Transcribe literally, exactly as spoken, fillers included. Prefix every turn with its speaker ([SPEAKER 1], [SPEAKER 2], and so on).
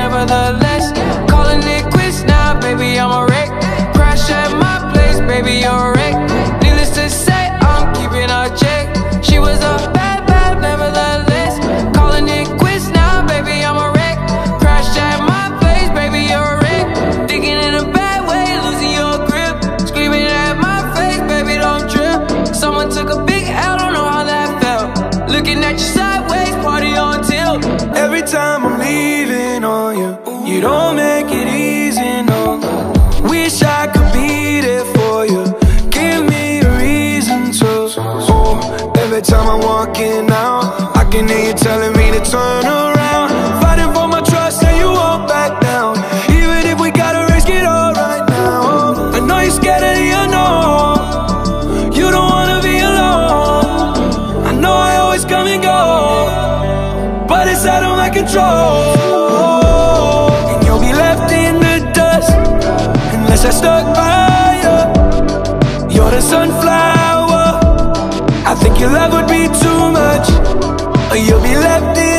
[SPEAKER 1] nevertheless. Calling it quits now, baby, I'm a wreck. Crash at my place, baby, you're a wreck. Needless to say, I'm keeping a check. She was a bad, bad, nevertheless. Calling it quits now, baby, I'm a wreck. Crash at my place, baby, you're a wreck. Thinking in a bad way, losing your grip. Screaming at my face, baby, don't trip. Someone took a big L, don't know how that felt. Looking at you sideways, party on tilt.
[SPEAKER 2] Every time I'm leaving on you, you don't make it easy, no. Wish I could be there for you. Give me a reason to. Oh, every time I'm walking out, I can hear you telling me to turn around. Fighting for my trust and you won't back down. Even if we gotta risk it all right now. I know you're scared of the unknown. You don't wanna be alone. I know I always come and go, but it's out of my control. And you'll be left in the dust unless I stuck by you. You're the sunflower. I think your love would be too much, or you'll be left in